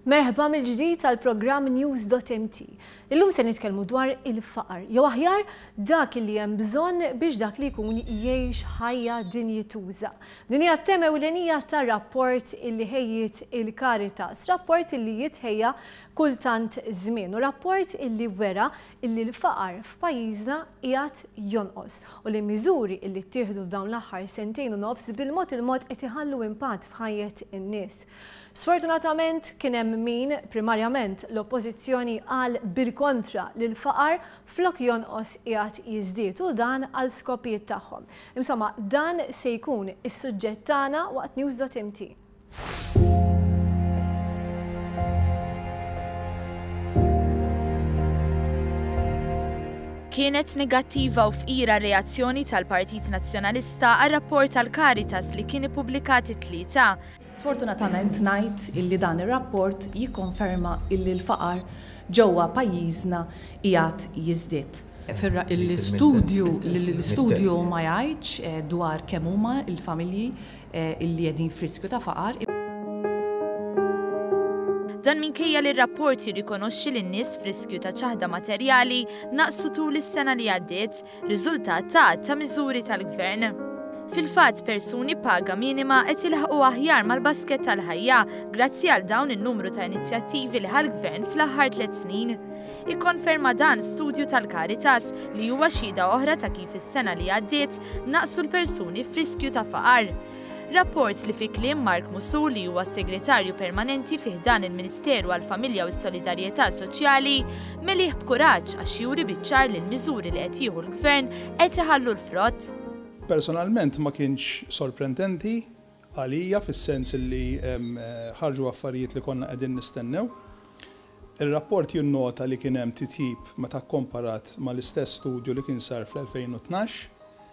Merħba mill-ġdid tal-programm News.mt. Illum se nitkellmu dwar il-faqar. Jew aħjar dak li hemm bżonn biex dak li jkun jgħix ħajja dinjituża. Din hija t-tema ewlenija tar-rapport illi ħejjiet il-Caritas, rapport illi jitħejja kultant żmien u rapport illi wera illi l-faqar f'pajjiżna qiegħed jonqos u li miżuri illi ttieħdu f'dawn l-aħħar sentejn u nofs bil-mod qed iħallu impatt f'ħajjet in-nies. Sfortunatament kien hemm min primarjament l-oppożizzjoni qal bil-kontra li l-faqar flok jonqos qiegħed jiżdied u dan għal skopijiet tagħhom. Insomma, dan se jkun is-suġġett tagħna waqt News.mt. Kienet negattiva u fqira reazzjoni tal-Partit Nazzjonalista għar-rapport tal-Caritas li kien ippubblikat it-tlieta. Sfortunatament ngħid illi dan ir-rapport jikkonferma illi l-faqar ġewwa pajjiżna qiegħed jiżdied. L-istudju ma jgħidx dwar kemm huma l-familji illi qegħdin f'riskju ta' faqar. Dan minkejja li r-rapport jirrikonoxxi li n-nies f'riskju ta' ċaħda materjali naqsu tul is-sena li għaddiet, riżultat ta' miżuri tal-Gvern. Fil-fatt persuni paga minima qed ilħaqu aħjar mal-basket tal-ħajja grazzi għal dawn in-numru ta' inizjattivi li ħall-Gvern fl-aħħar 3 snin. Ikkonferma dan studju tal-Caritas li huwa xhieda oħra ta' kif is-sena li għaddiet naqsu l-persuni f'riskju ta' faqar. Rapport li fi kliem Mark Musul li huwa segretarju permanenti fih dan il-Ministeru għall-Familja u s-Solidarjetà Soċjali melih b'kuraġġ għax juri biċ-ċar li l-miżuri li qed jieħu l-Gvern qed iħallu l-frott. Personalment ma kienx sorprendenti għalija fis-sens li ħarġu affarijiet li konna qegħdin nistennew. Ir-rapport jinnota li kien hemm titjib meta kkomparat mal-istess studju li kien sar fl-2012.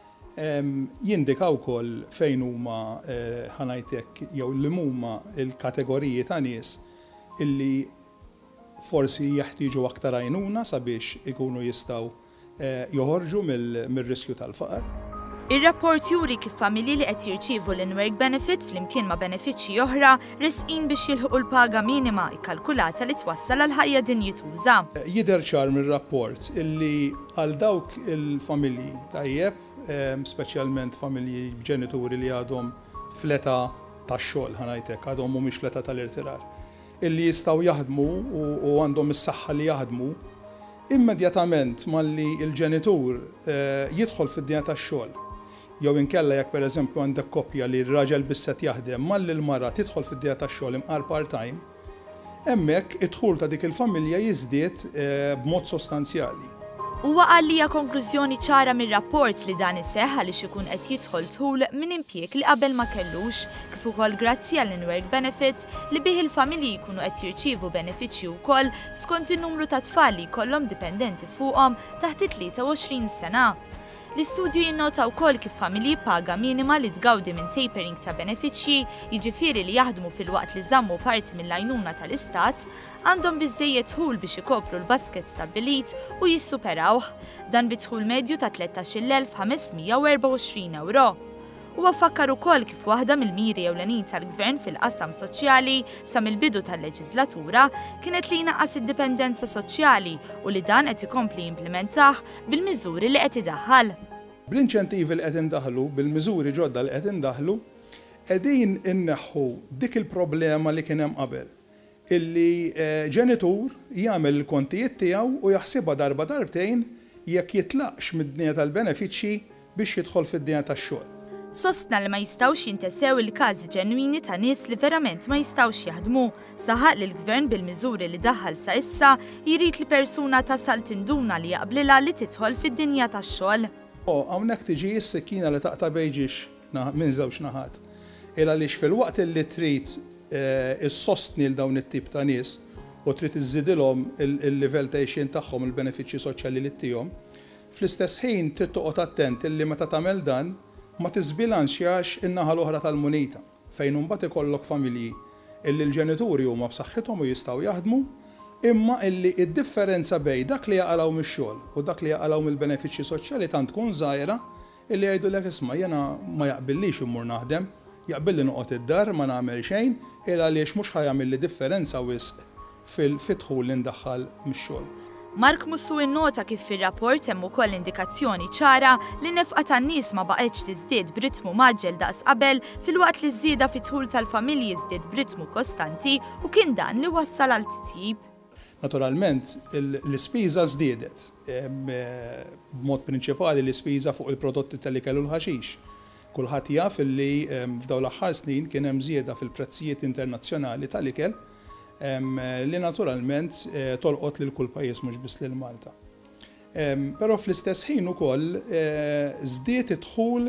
Jindika wkoll fejn huma ħanajtek jew li huma l-kategoriji ta' nies illi forsi jeħtieġu aktar għajnuna sabiex ikunu jistgħu joħorġu mir-riskju tal-faqar. Ir-rapport juri kif familji li qed jirċievu l-in-work benefit flimkien ma' benefiċċji oħra risqin biex jilħqu l-paga minima ikkalkulata li twassal għal ħajja dinjituża. Jidher ċar mir-rapport illi għal dawk il-familji tajjeb, speċjalment familji ġenituri li għadhom fl-età tax-xogħol ħanajtek, għadhom mhumiex fl-età tal-irtirar, illi jistgħu jaħdmu u għandhom is-saħħa li jaħdmu, immedjatament malli l-ġenitur jidħol fid-dinja tax-xogħol. Jew inkella jekk pereżempju għandek koppja li r-raġel bisset jaħdem malli l-mara tidħol fid-dinja tax-xogħol imqar part-time, hemmhekk id-dħul ta' dik il-familja jiżdied b'mod sostanzjali. Huwa qal li hija konklużjoni ċara mir-rapport li dan iseħħ għaliex ikun qed jidħol dħul minn impjieg li qabel ma kellux, kif ukoll grazzi għall in-work benefit li bih il-familji jkunu qed jirċievu benefiċċji wkoll skont in-numru ta' tfal li jkollhom dipendenti fuqhom taħt 23 sena. L-istudju jinnota wkoll kif familji paga minima li tgawdi minn tapering ta' benefiċċji, jiġifieri li jaħdmu fil-waqt li żammu parti mill-għajnuna tal-Istat, għandhom biżżejjed dħul biex ikopru l-basket stabbilit u jissuperawh, dan bi dħul medju ta' 13,524 euro. Huwa fakkar ukoll kif waħda mill-miri ewlenin tal-Gvern fil-qasam soċjali sa mill-bidu tal-leġislatura kienet li jnaqqas id-dipendenza soċjali u li dan qed ikompli jimplementah bil-miżuri li qed idaħħal. Bl-inċentivi li qed indaħħlu, bil-miżuri ġodda li qed indaħħlu, qegħdin inneħħu dik il-problema li kien hemm qabel. Illi ġenitur jagħmel il-kontijiet tiegħu u jaħsibha darba darbtejn jekk jitlaqx mid-dinja tal-benefiċċji biex jidħol fid-dinja tax-xogħol. Sostna li ma jistawx jintesew il-każi ġenwini ta' nies li verament ma jistawx jaħdmu. Saħaq li l-Gvern bil-miżuri li daħħal sa issa jrid li persuna tasal tinduna li jaqblilha li tidħol fid-dinja tax-xogħol. Hawnhekk tiġi s-sikkina li taqta' bejġiex minn żewġ naħat. Il għaliex fil-waqt li trid issostni l dawn it-tip ta' nies u trid iżidilhom il-livell ta' għejxin tagħhom il-benefiċċji soċjali li tihom, fl-istess ħin trid toqgħod attent illi meta tagħmel dan ma tiżbilanċjax in-naħa l-oħra tal-munita fejn imbagħad ikollok familji illi l-ġenituri huma b'saħħithom u jistgħu jaħdmu, imma illi id-differenza bejn dak li jaqalgħu mix-xogħol u dak li jaqalgħu mill-benefiċċji soċjali tant tkun żgħira illi jgħidulek isma' jiena ma jaqbillix immur naħdem, jaqbel li noqgħod id-dar ma nagħmel xejn illa għaliex mhux ħajjagħmel li differenza wisq fil-dħul li ndaħħal mix-xogħol. Mark Mussu innota kif fir-rapport hemm ukoll indikazzjoni ċara li nefqa tan-nies ma baqgħetx tiżdied b'ritmu maġġel daqs qabel filwaqt li żieda fit-dħul tal-familji żdied b'ritmu kostanti u kien dan li wassal għal titjib. Naturalment, l-ispiża żdiedet b'mod prinċipali l-ispiża fuq il-prodotti tal-ikel u l-ħaxix. Kulħadd jaf li f'dawn l-aħħar snin kien hemm żieda fil-prezzijiet internazzjonali tal-ikel li naturalment tolqot lil kull pajjiż mhux biss lil Malta. Però fl-istess ħin ukoll żdied id-dħul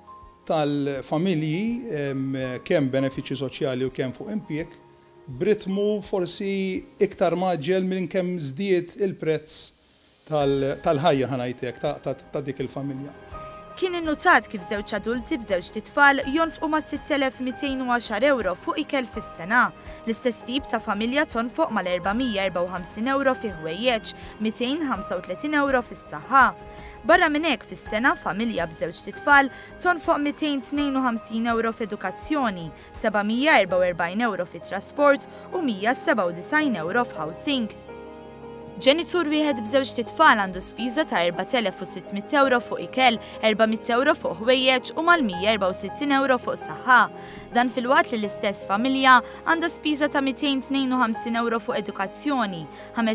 tal-familji kemm benefiċċji soċjali u kemm fuq impjieg b'ritmu forsi iktar maġġel minn kemm żdied il-prezz tal-ħajja ħanajtek ta' dik il-familja. Kien innutat kif żewġ adulti b'żewġ titfal jonfqu ma' 6,210 euro fuq ikel fis-sena. L-istess tip ta' familja tonfoq mal-454 euro fi ħwejjeġ, 235 euro fis-saħħa. Barra minn hekk fis-sena familja b'żewġ titfal tonfoq 252 euro f'edukazzjoni, 744 euro fit-trasport u 197 euro f'housing. Ġenitur wieħed b'żewġ titfal għandu spiża ta' 4,600 euro fuq ikel, 400 euro fuq ħwejjeġ u mal-164 euro fuq saħħa. Dan filwaqt li l-istess familja għandha spiża ta' 252 euro fuq edukazzjoni,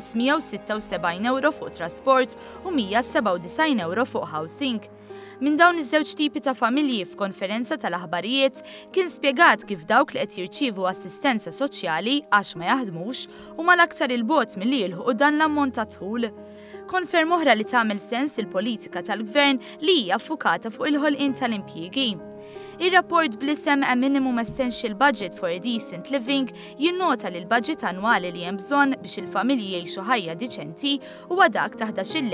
576 euro fuq trasport u 197 euro fuq housing. Minn dawn iż-żewġ tipi ta' familji f'konferenza tal-aħbarijiet kien spjegat kif dawk li qed jirċievu assistenza soċjali għax ma jaħdmux huma l-aktar il-bogħod milli jilħqu dan l-ammont ta' dħul. Konferm oħra li tagħmel sens il-politika tal-Gvern li hija ffukata fuq il-ħolqien tal-impjiegi. Ir-rapport bl-isem A Minimum Essential Budget for a Decent Living jinnota li l-budget annwali li hemm bżonn biex il-familji jgħixu ħajja diċenti huwa dak ta'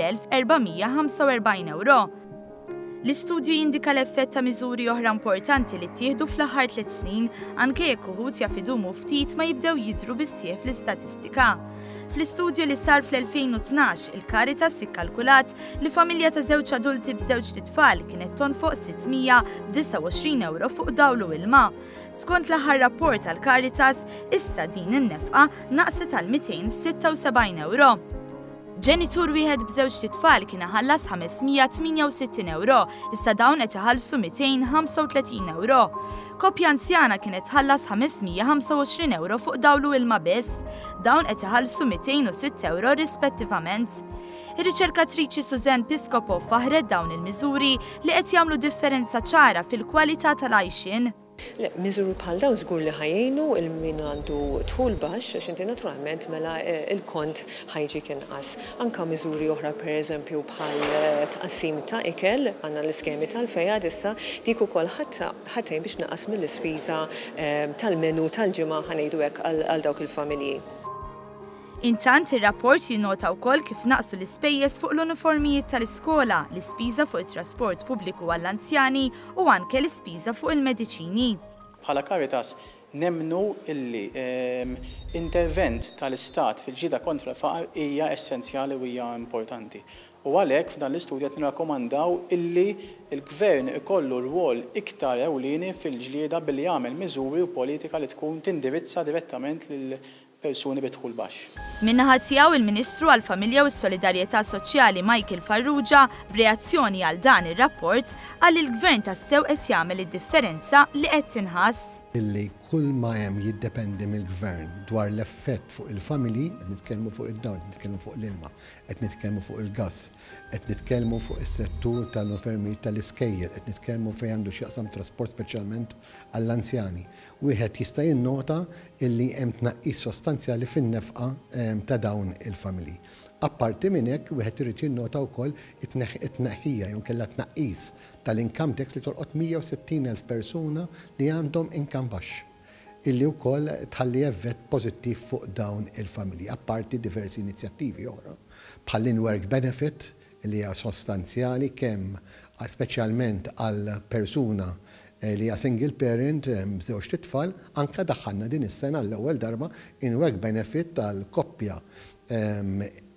11,445 euro. L-istudju jindika l-effett ta' miżuri oħra importanti li ttieħdu fl-aħħar 3 snin anke jekk uħud jaf idumu ftit ma jibdew jidhru bis-sieħ fl-istatistika. Fl-istudju li sar fl-2012, il-Caritas ikkalkulat li familja ta' żewġ adulti b'żewġ titfal kienet tonfoq 629 euro fuq dawlu ilma. Skont l-aħħar rapport tal-Caritas, issa din in-nefqa naqset għal 276 euro. Ġenitur wieħed b'żewġ titfal kien iħallas 568 euro, issa dawn qed iħallsu 235 euro. Koppja anzjana kienet tħallas 525 euro fuq dawlu ilma biss, dawn qed iħallsu 206 euro rispettivament. Ir-riċerkatriċi Susan Piscopo faħret dawn il-miżuri li qed jagħmlu differenza ċara fil-kwalità tal-għajxin. Miżuri bħal dawn żgur li ħajjejnu il-min għandu dħul baxx għax inti naturalment mela il-kont ħajġik inqas. Anka miżuri oħra pereżempju bħal tqassim ta' ikel għandna l-iskemi tal-fejad issa dik ukoll ħaddejn biex naqas mill-ispiża tal-menu tal-ġimgħa ħanejdu hekk għal dawk il-familji. Intant ir-rapport jinnota wkoll kif naqsu l-ispejjeż fuq l-uniformijiet tal-iskola, l-ispiża fuq it-trasport pubbliku għall-anzjani u anke l-ispiża fuq il-mediċini. Bħala Caritas nemmnu illi intervent tal-Istat fil-ġida kontra l-faqar hija essenzjali u hija importanti. U għalhekk f'dan l-istudju qed nirrakkomandaw illi l-Gvern ikollu rwol iktar ewlieni fil-ġlieda billi jagħmel miżuri u politika li tkun tindirizza direttament lil persuni bidħul baxx. Min-naħa tiegħu il-Ministru għall-Familja u s-Solidarjetà Soċjali Michael Farrugia b'reazzjoni għal dan ir-rapport qal il-Gvern tassew qed jagħmel id-differenza li qed tinħass. Illi kull ma hemm jiddependi mill-Gvern dwar l-effett fuq il-familji, qed nitkellmu fuq id-dawl, qed nitkellmu fuq l-ilma, qed nitkellmu fuq il-gass, qed nitkellmu fuq is-settur tal-uniformijiet tal-iskejjel, qed nitkellmu fejn għandu x'jaqsam trasport speċjalment għall-anzjani. Wieħed jista' jinnota illi hemm tnaqqis sostanzjali fin-nefqa ta' dawn il-familji. Apparti minn hekk wieħed irid jinnota wkoll it-tneħħija jew kellha tnaqqis tal-income tax li tolqot 160,000 persuna li għandhom income baxx illi wkoll tħalli effett pożittiv fuq dawn il-familji, apparti diversi inizjattivi oħra bħall-in-work benefit li hija sostanzjali kemm speċjalment għal persuna li hija single parent b'żewġ titfal, anke daħħalna din is-sena l-ewwel darba in-work benefit tal-koppja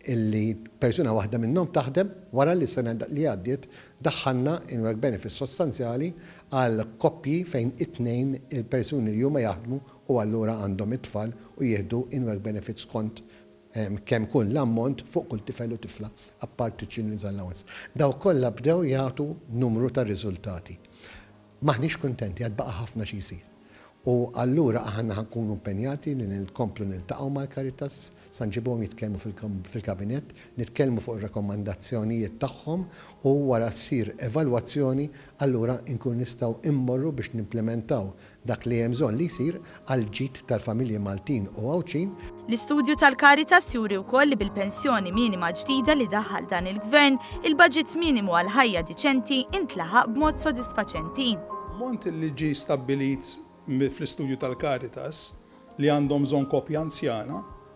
illi persuna waħda minnhom taħdem wara li s-sena li għaddiet daħħalna in-work benefits sostanzjali għal koppji fejn it-tnejn il-persuni li huma jaħdmu u allura għandhom it-tfal u jieħdu in-work benefits kont kemm kun l-ammont fuq kull tifel u tifla apparti children's allowance. Daw kollha bdew jagħtu numru ta' riżultati. Maħniex kuntenti għad baqa' ħafna xi jsir. U allura aħna ħankunu impenjati li nkomplu niltaqgħu mal-Caritas, sa nġibhom jitkellmu fil-kabinett, nitkellmu fuq ir-rakkomandazzjonijiet tagħhom u wara ssir evalwazzjoni allura nkun nistgħu immorru biex nimplementaw dak li hemm bżonn li jsir għal ġid tal-familji Maltin u Għawċin. L-istudju tal-Caritas juri wkoll li bil-pensjoni minima ġdida li daħħal dan il-Gvern, il-budget minimu għal ħajja diċenti intlaħaq b'mod sodisfaċenti. Mont li ġie stabbilit fl-istudju tal-Caritas li għandhom bżonn koppja anzjana,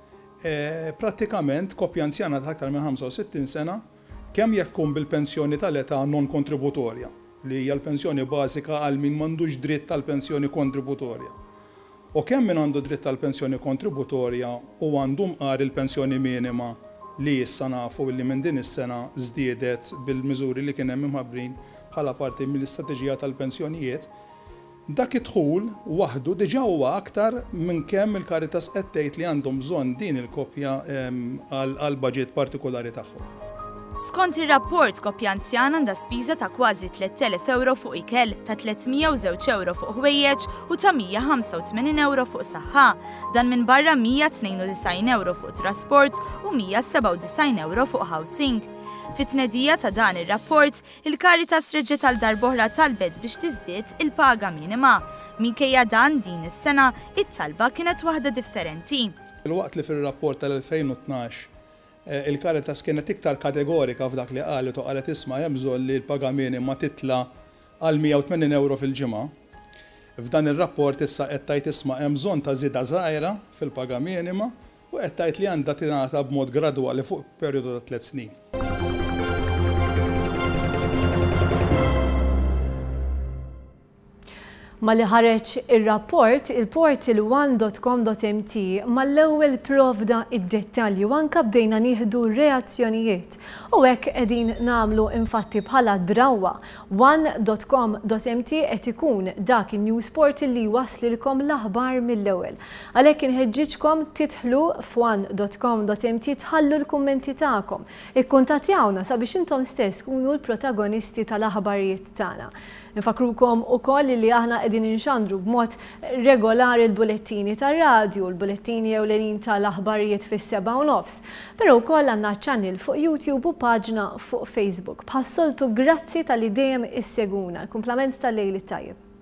prattikament koppja anzjana ta' aktar minn 65 sena kemm jekk tkun bil-pensjoni tal-età non kontributorja li hija l-pensjoni bażika għal min m'għandux dritt tal-pensjoni kontributorja. U kemm min għandu dritt tal-pensjoni kontributorja u għandu mqar il-pensjoni minima li issa nafu li minn din is-sena żdiedet bil-miżuri li kien hemm imħabbrin bħala parti mill-istrateġija tal-pensjonijiet, dak idħul waħdu diġà huwa aktar minn kemm il-Caritas qed tgħid li għandhom bżonn din il-koppja għal budget partikolari tagħhom. Skont ir-rapport koppja anzjana għandha spiża ta' kważi 3,000 euro fuq ikel, ta' 302 euro fuq ħwejjeġ u ta' 185 euro fuq saħħa, dan minn barra 192 euro fuq trasport u 197 euro fuq housing. Fit-tnedija ta' dan ir-rapport, il-Caritas reġgħet għal darb'oħra talbet biex tiżdied il-paga minima. Minkejja dan din is-sena it-talba kienet waħda differenti. Il-waqt li fir-rapport tal-2012 il-Caritas kienet iktar kategorika f'dak li qalet u qalet isma' hemm bżonn li l-paga minima titla' għal 180 euro fil-ġimgħa. F'dan ir-rapport issa qed tgħid isma' hemm bżonn ta' żieda żgħira fil-paga minima u qed tgħid li għandha tingħata b'mod gradwali fuq perjodu ta' 3 snin. Ma li ħareġ ir-rapport, il-portal one.com.mt mal-ewwel provda id-dettalji u anke bdejna nieħdu reazzjonijiet. U hekk qegħdin nagħmlu infatti bħala drawwa one.com.mt qed ikun dak in-news portal li waslilkom l-aħbar mill-ewwel. Għalhekk inħeġġiġkom tidħlu f'one.com.mt tħallu l-kummenti tagħkom. Ikkuntattjawna sabiex intom stess tkunu l-protagonisti tal-aħbarijiet tagħna. Nfakrukom ukoll li aħna qegħdin inxandru b'mod regolari l-bulettini tar-radju, l-bulettini ewlenin tal-aħbarijiet fis-7:30. Però wkoll għandna ċannil fuq YouTube u paġna fuq Facebook. Bħas-soltu grazzi tal-li dejjem isseguna. Kumplament tal-lejl tajjeb.